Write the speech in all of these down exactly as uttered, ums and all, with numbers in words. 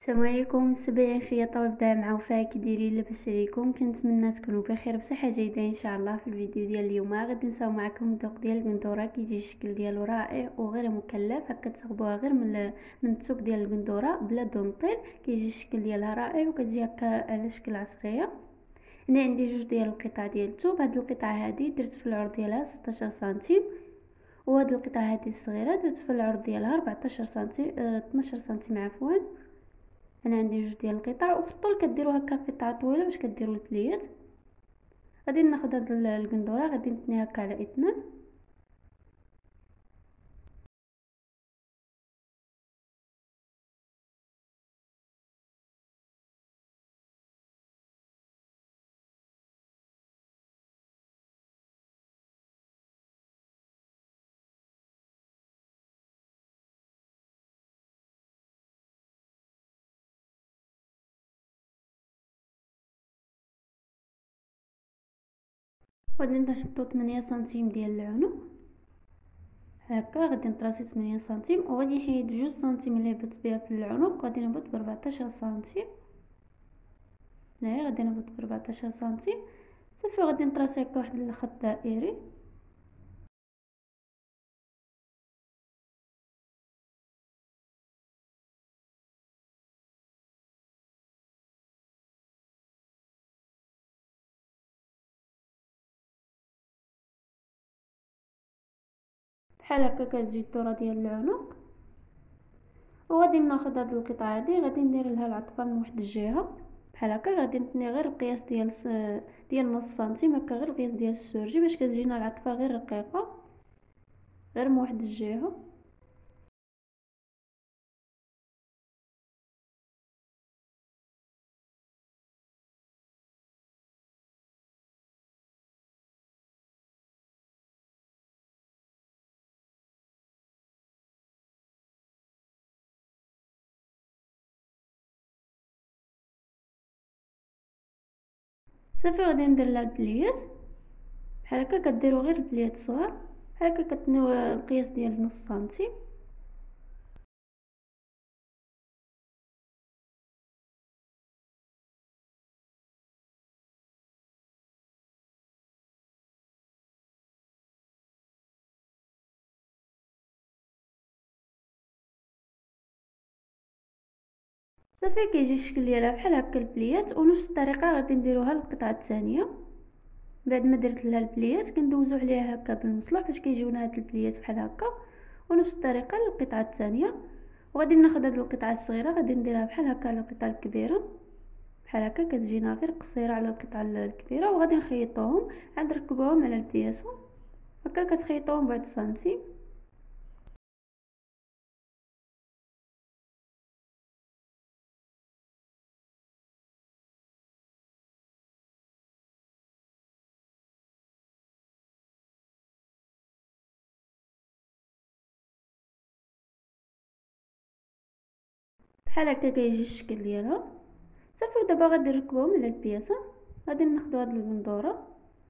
السلام عليكم متابعين خياطه وابداع مع وفاء، كي دايرين؟ لاباس عليكم؟ كنتمنى تكونوا بخير بصحه جيده ان شاء الله. في الفيديو ديال اليوم غادي نساو معكم الذوق ديال القندوره. كيجي الشكل ديالو رائع وغير مكلف، هكا تصاوبوها غير من من الثوب ديال القندوره بلا دونطيل. كيجي الشكل ديالها رائع وكتجي هكا على شكل عصريه. هنا عندي جوج ديال القطع ديال الثوب. هاد القطعه هذه درت في العرض ديالها ستة عشر سنتيم، وهاد القطعه هذه الصغيره درت في العرض ديالها أربعطاش سنتيم اه اثناش سنتيم عفوا. انا عندي جوج ديال القطع، وفي الطول كديروا هكا قطعه طويله باش كديروا البليات. غادي ناخذ هاد القندوره غادي نتنيها هكا على اثنان. غادي نحطو ثمانية سنتيم ديال العنق هكا. غادي نطراسي ثمانية سنتيم، وغادي نحيد جوج سنتيم اللي هبط بها في العنق. غادي نهبط ب أربعطاش سنتيم. هنايا غادي نهبط ب أربعطاش سنتيم صافي. غادي نطراسي هكا واحد الخط دائري. بحال هكا كتجي الدوره ديال العنق. وغادي ناخذ هاد القطعه هادي غادي ندير لها العطفه من واحد الجهه بحال هكا. غادي نتني غير القياس ديال س... ديال نص سنتيم هكا، غير القياس ديال السورجي باش كتجينا العطفه غير رقيقه، غير من واحد الجهه. صافي غادي ندير لها البليات بحال هكا. كديروا غير البليات صغار بحال هكا، كتنيو القياس ديال نص سنتيم. صافي كيجي الشكل ديالها بحال هكا البليات، ونفس الطريقه غادي نديروها للقطعه الثانيه. بعد ما درت لها البليات كندوزو عليها هكا بالمصلح باش كيجيونا هاد البليات بحال هكا، ونفس الطريقه للقطعه الثانيه. وغادي ناخذ هاد القطعه الصغيره غادي نديرها بحال هكا على القطعه الكبيره بحال هكا. كتجينا غير قصيره على القطعه الكبيره، وغادي نخيطوهم عاد نركبوهم على البياسه هكا. كتخيطوهم بواحد سنتيم. بحال هكا كيجي الشكل ديالها صافي. ودابا غادي نركبوهم على البياسه. غادي ناخذ هاد البندوره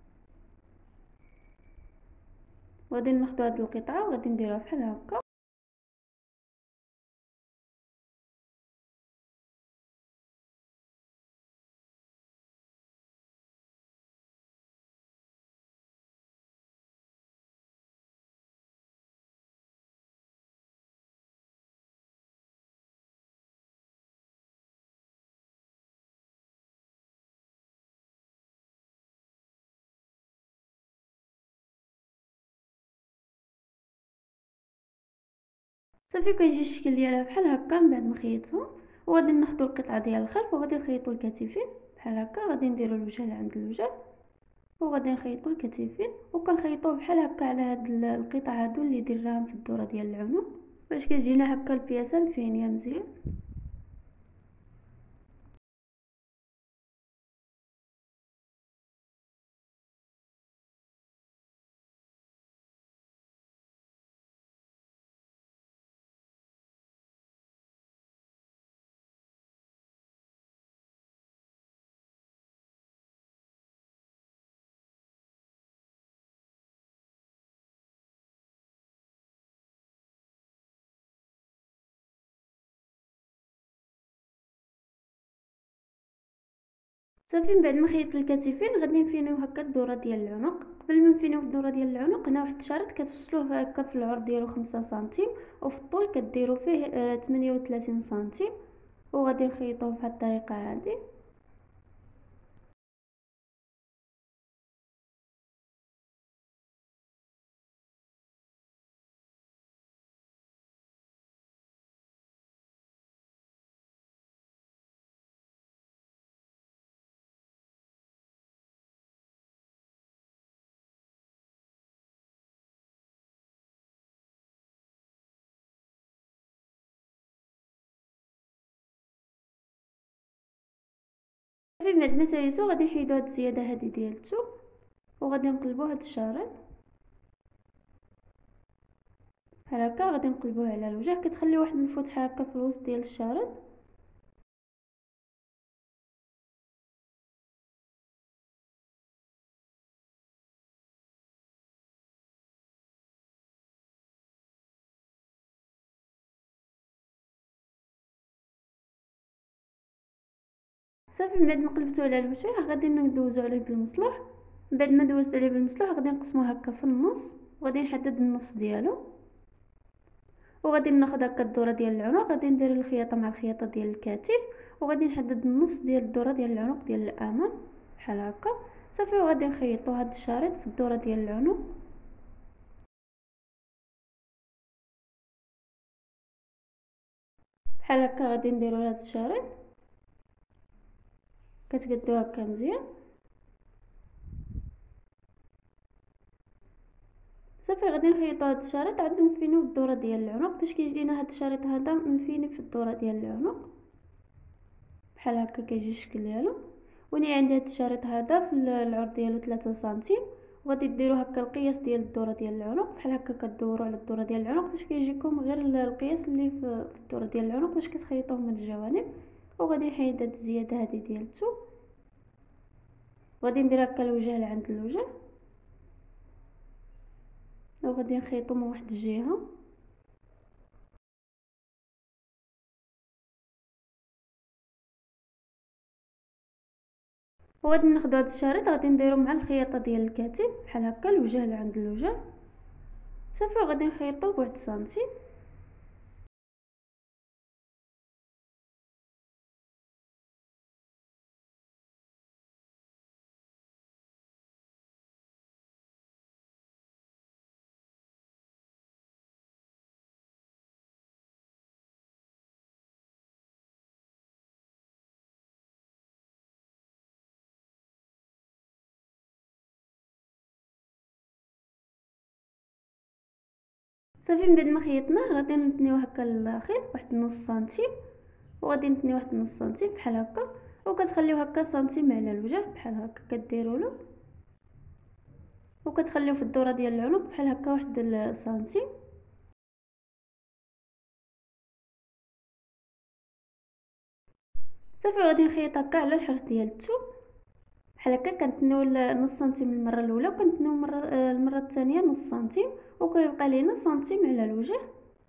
وغادي ناخذ هاد القطعه وغادي نديروها بحال هكا. صافي كيجي الشكل ديالها بحال هكا من بعد ما خيطتها. وغادي ناخذ القطعه ديال الخلف وغادي نخيطوا الكتفين بحال هكا. غادي نديروا الوجه لعند الوجه وغادي نخيطوا الكتفين، وكنخيطوه بحال هكا على هاد القطع هادو اللي درناهم في الدوره ديال العنق باش كتجينا هكا البياسه مفينيه مزيان. صافي من بعد ما خيطت الكتفين غادي نفينيو هكا الدوره ديال العنق. قبل ما نفينيو الدوره ديال العنق هنا واحد الشريط كتفصلوه هكا في العرض ديالو خمسة سنتيم وفي الطول كديروا فيه آه ثمانية وثلاثين سنتيم وغادي نخيطوه بهذه الطريقه هذه. صافي من بعد ما ساليتو غادي نحيدو هاد الزياده هذه ديال الثوم وغادي نقلبو هاد الشريط بحال هكا. غادي نقلبوه على الوجه، كتخلي واحد الفتحه هكا في الوسط ديال الشريط. صافي من بعد ما قلبتو على الوجه غادي ندوزو عليه بالمصلح. من بعد ما دوزت عليه بالمصلح غادي نقسموه هكا في النص وغادي نحدد النص ديالو وغادي ناخذ هكا الدوره ديال العنق. غادي ندير الخياطه مع الخياطه ديال الكتف وغادي نحدد النص ديال الدوره ديال العنق ديال الامام بحال هكا. صافي وغادي نخيطوا هذا الشريط في الدوره ديال العنق بحال هكا. غادي نديرو هذا الشريط كتقادو هكا مزيان. صافي غادي نخيطوا هذا الشريط عاد نفينيو الدوره ديال العنق باش كيجينا هذا الشريط هذا مفيني في الدوره ديال العنق بحال هكا كيجي الشكل ديالو. وانا عندي هذا الشريط هذا في العرض ديالو ثلاثة سنتيم وغادي ديروا هكا القياس ديال الدوره ديال العنق بحال هكا. كدوروا على الدوره ديال العنق باش كيجيكم غير القياس اللي في الدوره ديال العنق باش كتخيطوه من الجوانب. وغادي نحيد هاد الزياده هذه ديال الثوم وغادي ندير هكا الوجه لعند الوجه وغادي نخيطو من واحد الجهه. وغادي ناخذ هذا الشريط غادي نديرو مع الخياطه ديال الكتف بحال هكا الوجه لعند الوجه. صافي وغادي نخيطو بواحد سنتيم. صافي من بعد ما خيطناه غادي نتنيو هكا الخيط واحد نص سنتيم وغادي نتني واحد نص سنتيم بحال هكا وكتخليو هكا سنتيم على الوجه بحال هكا كديروا له وكتخليو في الدوره ديال العنق بحال هكا واحد السنتيم. صافي غادي نخيط هكا على الحرف ديال الثوم بحال هكا. كنتنيو نص سنتيم المره الاولى وكنتنيو المره المره الثانيه نص سنتيم وكيبقى لينا سنتيم على الوجه.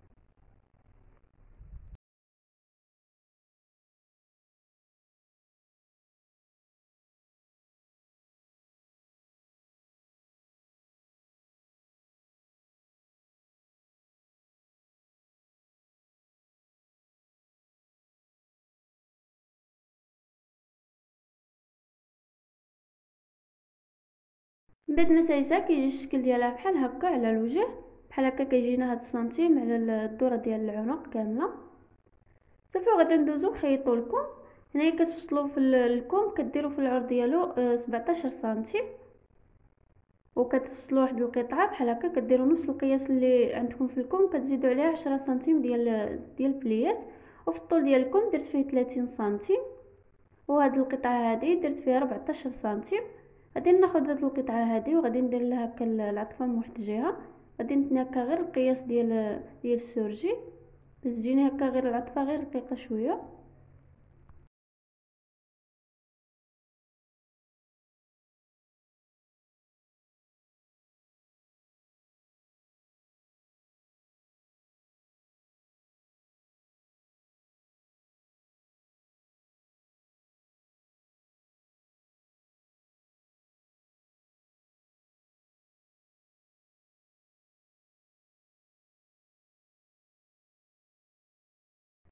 من بعد ما سايسه كيجي الشكل ديالها بحال هكا على الوجه بحال هكا. كيجينا هاد السنتيم على الدوره ديال العنق كامله. صافي وغادي ندوزو نخيطو الكم. هنايا كتفصلوا في الكم كديروا في العرض ديالو سبعطاش سنتيم وكتفصلوا واحد القطعه بحال هكا. كديروا نفس القياس اللي عندكم في الكم كتزيدوا عليها عشرة سنتيم ديال ديال البليات. وفي الطول ديال الكم درت فيه ثلاثين سنتيم وهاد القطعه هذه درت فيها أربعطاش سنتيم. غادي ناخذ هاد القطعه هذه وغادي ندير لها هكا العطفه من واحد الجهه. غادي نتني هكا غير القياس ديال ديال السورجي باش تجيني هكا غير العطفه غير رقيقه شويه.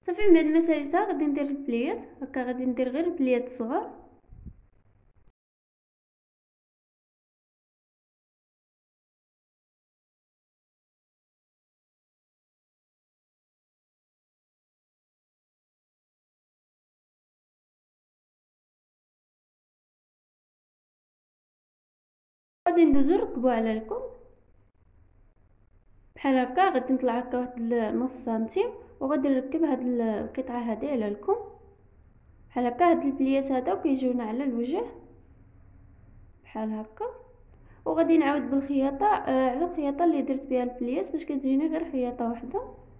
صافي من بعد ما ساليتها غادي ندير البليات هكا، غادي ندير غير بليات صغار. غادي ندوزو نركبو على الكم بحال هكا، غادي نطلع هكا واحد نص سنتيم وغادي نركب هاد القطعه هذه على الكم بحال هكا. هاد البليات هذا كيجيونا على الوجه بحال هكا، وغادي نعاود بالخياطه آه على الخياطه اللي درت بها البليات باش كتجيني غير خياطه واحده.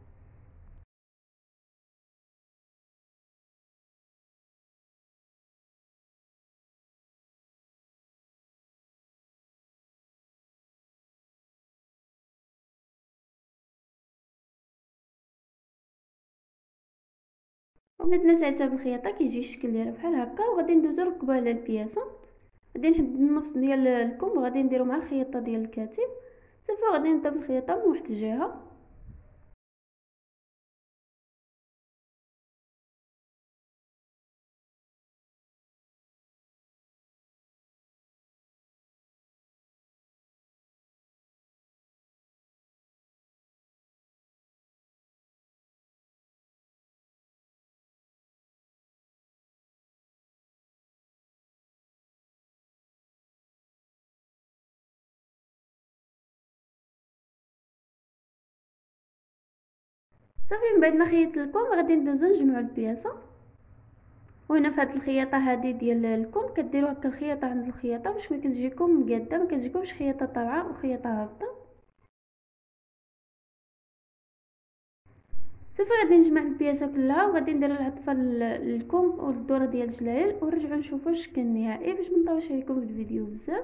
وبعد ما سالتها بالخياطه كيجي الشكل ديالها بحال هكا، وغادي ندوزو نركبو على البياسه. غادي نحدد النفس ديال الكم وغادي نديرو مع الخياطه ديال الكتف. صافي غادي نبدا بالخياطه من واحد الجهه. صافي من بعد ما خيطت الكم غادي ندوزو نجمعو البياسه. وهنا في هاد الخياطه هذه ديال الكم كديروا هكا الخياطه عند الخياطه باش ما كتجيكم مقاده، ما كتجيكمش خياطه طالعه وخياطه هابطه. صافي غادي نجمع البياسه كلها وغادي ندير العطفه للكم والدوره ديال الجلايل ونرجعوا نشوفوا الشكل النهائي باش ما نطولش عليكم في الفيديو بزاف.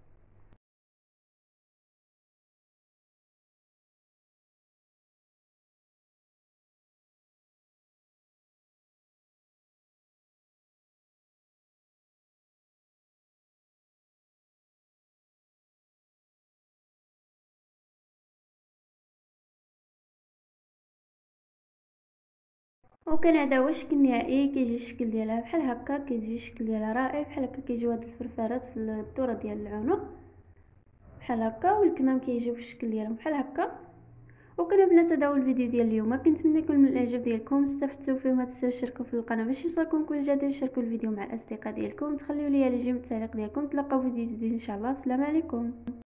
وكان هذا هو الشكل النهائي، كيجي الشكل ديالها بحال هكا، كيجي الشكل ديالها رائع بحال هكا. كيجيو هاد الفرفارات في الدوره ديال العنق بحال هكا، والكمام كيجيو في الشكل ديالهم بحال هكا. وكان البنات هذا هو الفيديو ديال اليوم، كنتمنى يكون من الاعجاب ديالكم استفدتوا فيه. ما تنساوش تشتركوا في القناه باش يوصلكم كل جديد، وشاركوا الفيديو مع الاصدقاء ديالكم، تخليوا لي الجيم التعليق ديالكم. تلقاو فيديو جديد ان شاء الله. السلام عليكم.